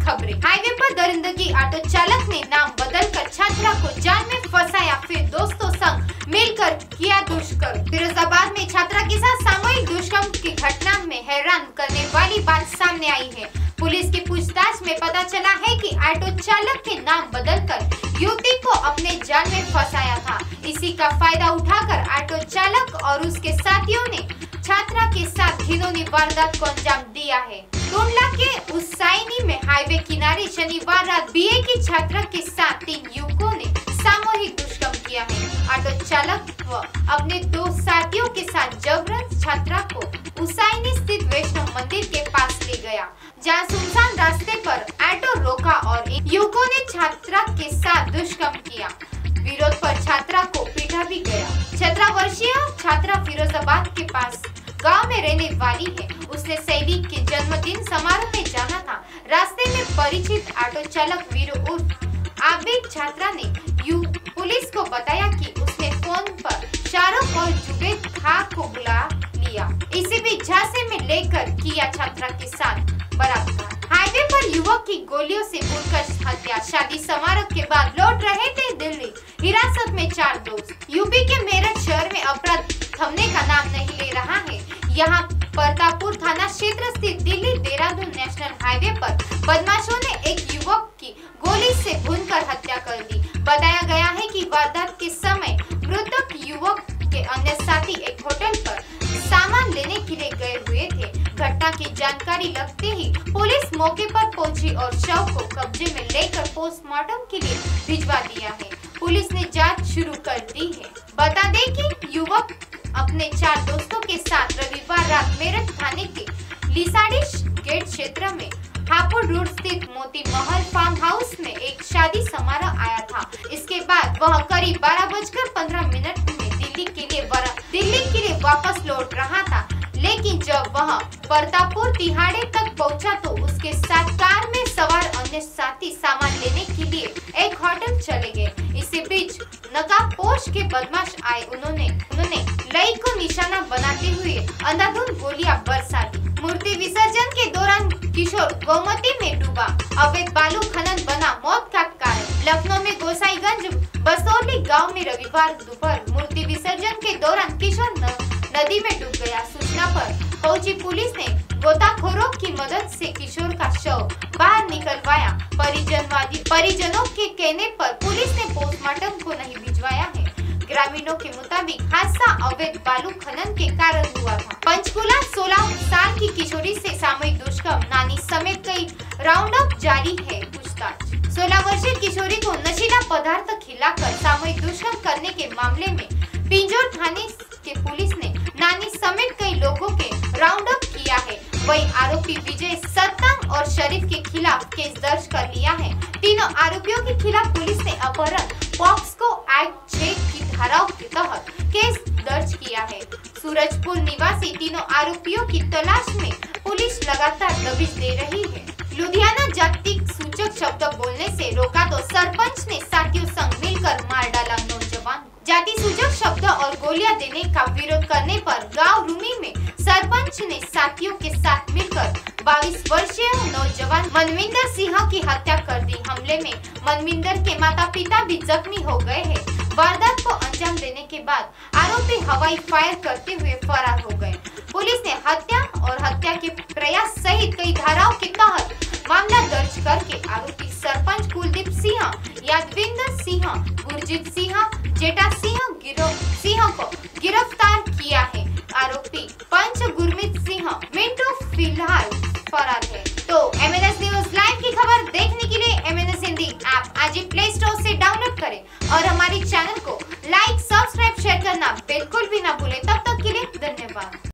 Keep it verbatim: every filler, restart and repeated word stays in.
खबरें। हाईवे पर दरिंदगी, ऑटो चालक ने नाम बदलकर छात्रा को जाल में फंसाया, फिर दोस्तों संग मिलकर किया दुष्कर्म। फिरोजाबाद में छात्रा के साथ सामूहिक दुष्कर्म की घटना में हैरान करने वाली बात सामने आई है। पुलिस की पूछताछ में पता चला है कि ऑटो चालक के नाम बदलकर युवती को अपने जाल में फंसाया था। इसी का फायदा उठाकर ऑटो चालक और उसके साथियों ने छात्रा के साथ घिनौनी वारदात को अंजाम दिया है। टोंडला के उसाइनी में हाईवे किनारे शनिवार रात बीए की छात्रा के साथ तीन युवकों ने सामूहिक दुष्कर्म किया है। ऑटो चालक व अपने दो साथियों के साथ जबरन छात्रा को उसाइनी स्थित वैष्णव मंदिर के पास ले गया, जहां सुनसान रास्ते पर ऑटो रोका और इन युवकों ने छात्रा के साथ दुष्कर्म किया। विरोध पर छात्रा को पीटा भी गया। सत्रह वर्षीय छात्रा फिरोजाबाद के पास गांव में रहने वाली है। उसने सहेली के जन्मदिन समारोह में जाना था। रास्ते में परिचित ऑटो चालक वीरू उर्फ आबिद छात्रा ने यू पुलिस को बताया कि उसने फोन पर शाहरुख और जुबेद खां को बुला लिया। इसी बीच झांसे में लेकर किया छात्रा के साथ बलात्कार। हाईवे पर युवक की गोलियों से भूनकर हत्या। शादी समारोह के बाद लौट रहे थे दिल्ली। हिरासत में चार दोस्त। यूपी के मेरठ शहर में अपराध थमने का नाम नहीं ले रहा है। यहाँ परतापुर थाना क्षेत्र स्थित दिल्ली देहरादून नेशनल हाईवे पर बदमाशों ने एक युवक की गोली से भूनकर हत्या कर दी। बताया गया है कि वारदात के समय मृतक युवक के अन्य साथी एक होटल पर सामान लेने के लिए गए हुए थे। घटना की जानकारी लगते ही पुलिस मौके पर पहुंची और शव को कब्जे में लेकर पोस्टमार्टम के लिए भिजवा दिया है। पुलिस ने जांच शुरू कर दी है। बता दें कि युवक अपने चार दोस्तों के साथ रविवार रात मेरठ थाने के लिसाड़ी गेट क्षेत्र में हापुड़ रोड स्थित मोती महल फार्म हाउस में एक शादी समारोह आया था। इसके बाद वह करीब बारह बजकर पंद्रह मिनट में दिल्ली के लिए दिल्ली के लिए वापस लौट रहा था। लेकिन जब वह परतापुर तिहाड़े तक पहुंचा तो उसके साथ कार में सवार अन्य साथी सामान लेने के लिए एक होटल चले गए। इसी बीच नकाबपोश के बदमाश आए। उन्होंने उन्होंने लई को निशाना बनाते हुए अंधाधुंध गोलियां बरसा दी। मूर्ति विसर्जन के दौरान किशोर गोमती में डूबा। अवैध बालू खनन बना मौत का कारण। लखनऊ में गोसाईगंज बसोली गांव में रविवार दोपहर मूर्ति विसर्जन के दौरान किशोर न, नदी में डूब गया। सूचना पर पहुंची पुलिस ने गोताखोरों की मदद से किशोर का शव बाहर निकलवाया। परिजनवादी परिजनों के कहने पर पुलिस ने पोस्टमार्टम को नहीं भिजवाया है। ग्रामीणों के मुताबिक हादसा अवैध बालू खनन के कारण हुआ था। पंचकुला सोलह साल की किशोरी से सामूहिक दुष्कर्म, नानी समेत कई राउंड अप जारी है पूछताछ। सोलह वर्षीय किशोरी को नशीला पदार्थ खिलाकर सामूहिक दुष्कर्म करने के मामले में पिंजौर थाने के पुलिस ने नानी समेत कई लोगों के राउंड अप किया है। वही आरोपी विजय, सत्तम और शरीफ के खिलाफ केस दर्ज कर लिया है। तीनों आरोपियों के खिलाफ पुलिस ने अपहरण पॉक्सो एक्ट छह की धाराओं के तहत केस दर्ज किया है। सूरजपुर निवासी तीनों आरोपियों की तलाश में पुलिस लगातार दबिश दे रही है। लुधियाना जातिक सूचक शब्द बोलने से रोका तो सरपंच ने साथियों संग मिलकर मार डाला नौजवान। जाति सूचक शब्द और गोलियां देने का विरोध करने पर गांव रूमी में सरपंच ने साथियों के साथ मिलकर बाईस वर्षीय नौजवान मनविंदर सिंह की हत्या कर दी। हमले में मनविंदर के माता पिता भी जख्मी हो गए हैं। वारदात को अंजाम देने के बाद आरोपी हवाई फायर करते हुए फरार हो गए। पुलिस ने हत्या और हत्या के प्रयास सहित कई धाराओं के तहत मामला दर्ज करके आरोपी सरपंच कुलदीप सिंह, यादविंदर सिंह, गुरजीत सिंह, जेठा सिंह गिरो सिंह को गिरफ्तार किया है। आरोपी पंच गुरमीत सिंह मिंटू फिलहाल फरार है। तो M N S news live की खबर देखने के लिए M N S Hindi app आज ही प्ले स्टोर से डाउनलोड करें और हमारे चैनल को लाइक, सब्सक्राइब, शेयर करना बिल्कुल भी ना भूलें। तब तक के लिए धन्यवाद।